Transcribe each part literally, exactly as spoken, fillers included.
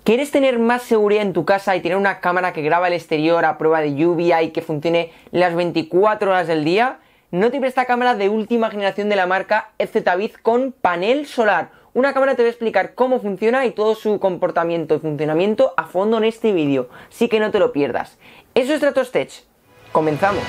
¿Quieres tener más seguridad en tu casa y tener una cámara que graba el exterior a prueba de lluvia y que funcione las veinticuatro horas del día? No te esta cámara de última generación de la marca EZVIZ con panel solar. Una cámara te voy a explicar cómo funciona y todo su comportamiento y funcionamiento a fondo en este vídeo, así que no te lo pierdas. Eso es Stratostech. Comenzamos.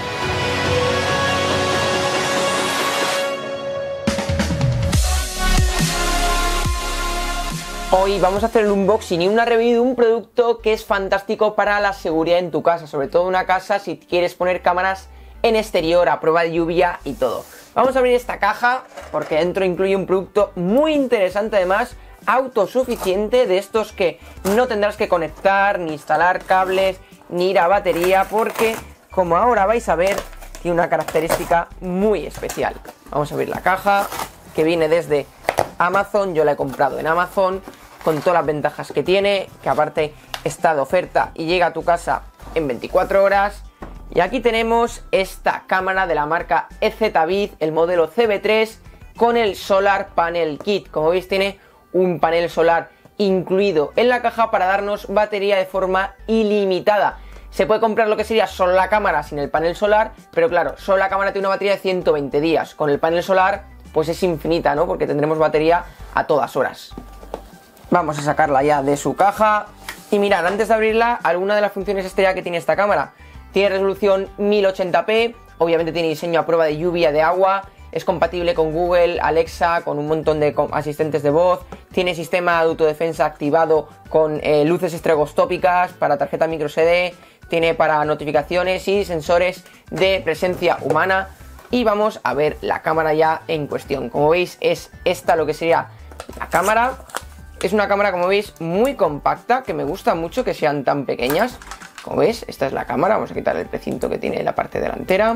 Hoy vamos a hacer un unboxing y una review de un producto que es fantástico para la seguridad en tu casa, sobre todo una casa si quieres poner cámaras en exterior a prueba de lluvia y todo. Vamos a abrir esta caja porque dentro incluye un producto muy interesante, además autosuficiente, de estos que no tendrás que conectar, ni instalar cables, ni ir a batería, porque como ahora vais a ver, tiene una característica muy especial. Vamos a abrir la caja, que viene desde Amazon. Yo la he comprado en Amazon, con todas las ventajas que tiene, que aparte está de oferta y llega a tu casa en veinticuatro horas. Y aquí tenemos esta cámara de la marca EZVIZ, el modelo C B tres, con el Solar Panel Kit. Como veis, tiene un panel solar incluido en la caja para darnos batería de forma ilimitada. Se puede comprar lo que sería solo la cámara sin el panel solar, pero claro, solo la cámara tiene una batería de ciento veinte días. Con el panel solar pues es infinita, ¿no? Porque tendremos batería a todas horas. Vamos a sacarla ya de su caja. Y mirad, antes de abrirla, alguna de las funciones estrella que tiene esta cámara. Tiene resolución mil ochenta p, obviamente tiene diseño a prueba de lluvia, de agua, es compatible con Google, Alexa, con un montón de asistentes de voz, tiene sistema de autodefensa activado con eh, luces estroboscópicas para tarjeta micro S D, tiene para notificaciones y sensores de presencia humana. Y vamos a ver la cámara ya en cuestión. Como veis, es esta lo que sería la cámara. Es una cámara, como veis, muy compacta, que me gusta mucho que sean tan pequeñas. Como veis, esta es la cámara. Vamos a quitar el precinto que tiene en la parte delantera.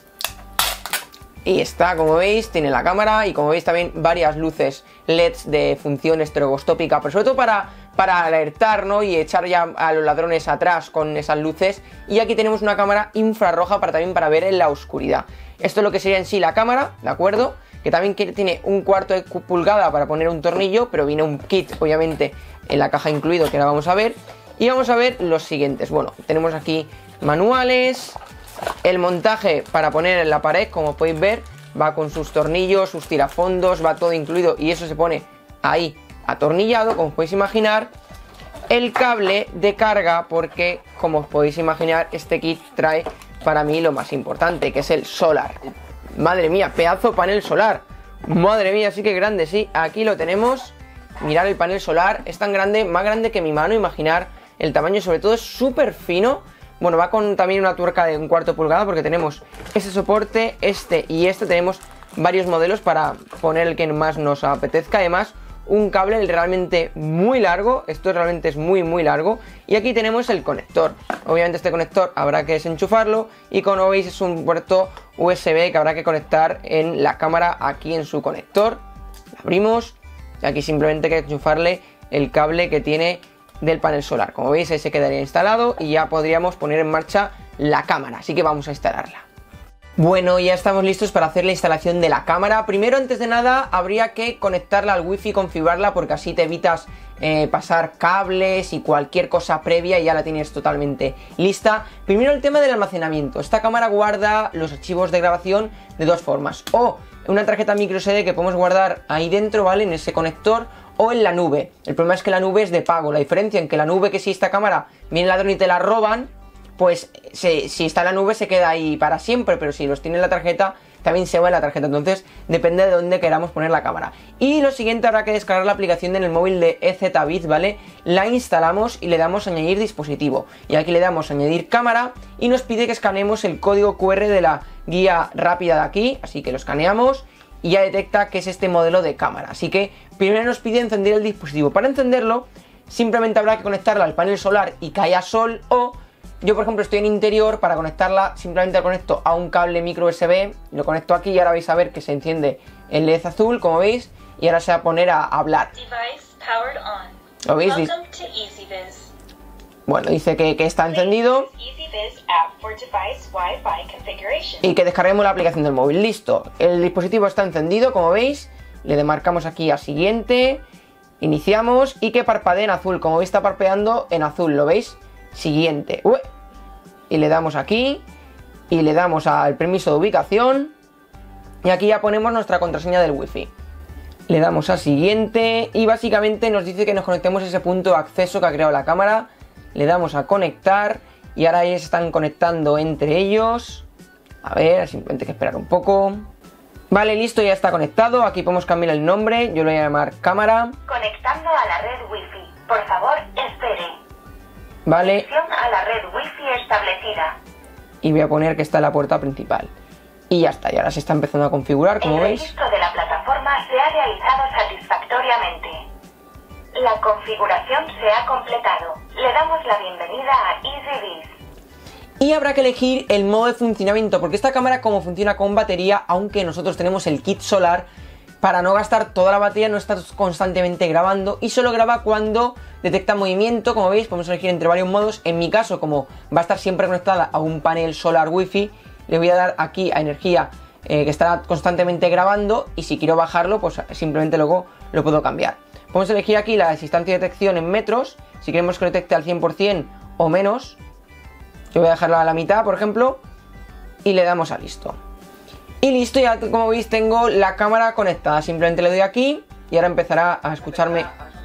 Y está, como veis, tiene la cámara y como veis también varias luces L E Ds de función estroboscópica, pero sobre todo para, para alertar, ¿no? Y echar ya a los ladrones atrás con esas luces. Y aquí tenemos una cámara infrarroja para también para ver en la oscuridad. Esto es lo que sería en sí la cámara, ¿de acuerdo? Que también tiene un cuarto de pulgada para poner un tornillo, pero viene un kit, obviamente, en la caja incluido, que ahora vamos a ver. Y vamos a ver los siguientes. Bueno, tenemos aquí manuales. El montaje para poner en la pared, como podéis ver, va con sus tornillos, sus tirafondos, va todo incluido y eso se pone ahí atornillado, como os podéis imaginar. El cable de carga, porque como os podéis imaginar, este kit trae para mí lo más importante, que es el solar. Madre mía, pedazo panel solar. Madre mía, sí que grande, sí. Aquí lo tenemos. Mirad el panel solar, es tan grande, más grande que mi mano, imaginar el tamaño, sobre todo es súper fino. Bueno, va con también una tuerca de un cuarto pulgada porque tenemos este soporte, este y este. Tenemos varios modelos para poner el que más nos apetezca. Además, un cable realmente muy largo. Esto realmente es muy muy largo. Y aquí tenemos el conector. Obviamente este conector habrá que desenchufarlo. Y como veis es un puerto U S B que habrá que conectar en la cámara aquí en su conector. Lo abrimos. Y aquí simplemente hay que enchufarle el cable que tiene del panel solar. Como veis, ahí se quedaría instalado y ya podríamos poner en marcha la cámara, así que vamos a instalarla. Bueno, ya estamos listos para hacer la instalación de la cámara. Primero, antes de nada, habría que conectarla al wifi, configurarla, porque así te evitas eh, pasar cables y cualquier cosa previa y ya la tienes totalmente lista. Primero, el tema del almacenamiento. Esta cámara guarda los archivos de grabación de dos formas: o una tarjeta micro S D que podemos guardar ahí dentro, ¿vale? En ese conector, o en la nube. El problema es que la nube es de pago. La diferencia en que la nube, que si esta cámara viene el ladrón y te la roban, pues se, si está en la nube se queda ahí para siempre, pero si los tiene en la tarjeta, también se va en la tarjeta. Entonces depende de dónde queramos poner la cámara. Y lo siguiente, habrá que descargar la aplicación en el móvil de EZVIZ, ¿vale? La instalamos y le damos a añadir dispositivo. Y aquí le damos a añadir cámara y nos pide que escaneemos el código Q R de la guía rápida de aquí. Así que lo escaneamos y ya detecta que es este modelo de cámara. Así que primero nos pide encender el dispositivo. Para encenderlo simplemente habrá que conectarla al panel solar y que haya sol, o yo por ejemplo estoy en interior. Para conectarla simplemente la conecto a un cable micro U S B, lo conecto aquí y ahora vais a ver que se enciende el L E D azul, como veis, y ahora se va a poner a hablar. ¿Lo veis? Bueno, dice que, que está encendido y que descarguemos la aplicación del móvil. Listo, el dispositivo está encendido, como veis. Le demarcamos aquí a siguiente Iniciamos y que parpadee en azul. Como veis está parpadeando en azul, ¿lo veis? Siguiente. Ué. Y le damos aquí. Y le damos al permiso de ubicación. Y aquí ya ponemos nuestra contraseña del wifi. Le damos a siguiente. Y básicamente nos dice que nos conectemos a ese punto de acceso que ha creado la cámara. Le damos a conectar. Y ahora ya se están conectando entre ellos. A ver, simplemente hay que esperar un poco. Vale, listo, ya está conectado. Aquí podemos cambiar el nombre. Yo lo voy a llamar cámara. Conectando a la red wifi. Por favor, espere. Vale. Conexión a la red wifi establecida. Y voy a poner que está en la puerta principal. Y ya está, y ahora se está empezando a configurar, como veis. El registro de la plataforma se ha realizado satisfactoriamente. La configuración se ha completado. Le damos la bienvenida a EasyBiz. Y habrá que elegir el modo de funcionamiento, porque esta cámara como funciona con batería, aunque nosotros tenemos el kit solar, para no gastar toda la batería no está constantemente grabando y solo graba cuando detecta movimiento. Como veis podemos elegir entre varios modos. En mi caso, como va a estar siempre conectada a un panel solar wifi, le voy a dar aquí a energía eh, que estará constantemente grabando, y si quiero bajarlo pues simplemente luego lo puedo cambiar. Podemos elegir aquí la distancia de detección en metros, si queremos que lo detecte al cien por cien o menos. Yo voy a dejarla a la mitad, por ejemplo, y le damos a listo. Y listo, ya como veis tengo la cámara conectada. Simplemente le doy aquí y ahora empezará a escucharme.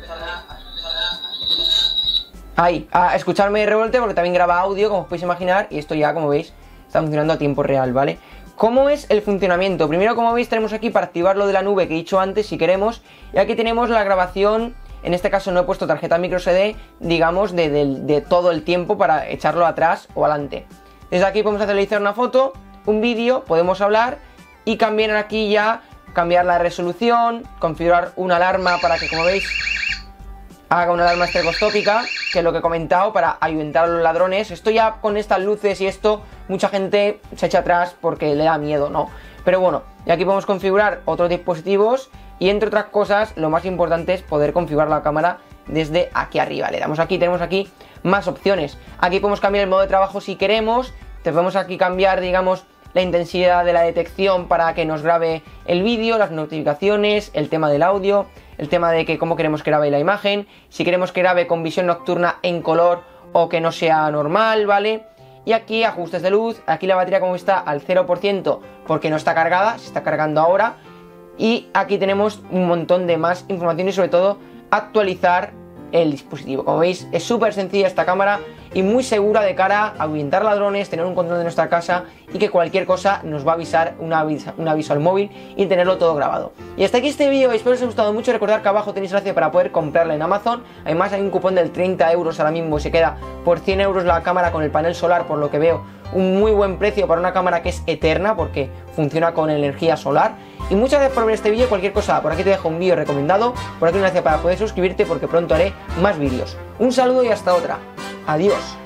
Ahí, a escucharme revuelte, porque también graba audio, como os podéis imaginar. Y esto ya, como veis, está funcionando a tiempo real, ¿vale? ¿Cómo es el funcionamiento? Primero, como veis, tenemos aquí para activar lo de la nube que he dicho antes, si queremos. Y aquí tenemos la grabación. En este caso no he puesto tarjeta micro S D, digamos, de, de, de todo el tiempo para echarlo atrás o adelante. Desde aquí podemos realizar una foto, un vídeo, podemos hablar y cambiar aquí ya, cambiar la resolución, configurar una alarma para que, como veis, haga una alarma estereoscópica, que es lo que he comentado, para ayudar a los ladrones. Esto ya con estas luces y esto, mucha gente se echa atrás porque le da miedo, ¿no? Pero bueno, y aquí podemos configurar otros dispositivos. Y entre otras cosas, lo más importante es poder configurar la cámara desde aquí arriba. Le damos aquí, tenemos aquí más opciones. Aquí podemos cambiar el modo de trabajo si queremos. Te podemos aquí cambiar, digamos, la intensidad de la detección para que nos grabe el vídeo, las notificaciones, el tema del audio, el tema de que cómo queremos que grabe la imagen, si queremos que grabe con visión nocturna en color o que no sea normal, ¿vale? Y aquí ajustes de luz. Aquí la batería como está al cero por ciento porque no está cargada, se está cargando ahora. Y aquí tenemos un montón de más información y sobre todo actualizar el dispositivo. Como veis es súper sencilla esta cámara y muy segura de cara a ahuyentar ladrones, tener un control de nuestra casa y que cualquier cosa nos va a avisar un aviso, un aviso al móvil y tenerlo todo grabado. Y hasta aquí este vídeo, espero que os haya gustado mucho. Recordad que abajo tenéis el enlace para poder comprarla en Amazon. Además hay un cupón del treinta euros ahora mismo, se queda por cien euros la cámara con el panel solar, por lo que veo un muy buen precio para una cámara que es eterna porque funciona con energía solar. Y muchas gracias por ver este vídeo. Cualquier cosa, por aquí te dejo un vídeo recomendado, por aquí un enlace para poder suscribirte porque pronto haré más vídeos. Un saludo y hasta otra. Adiós.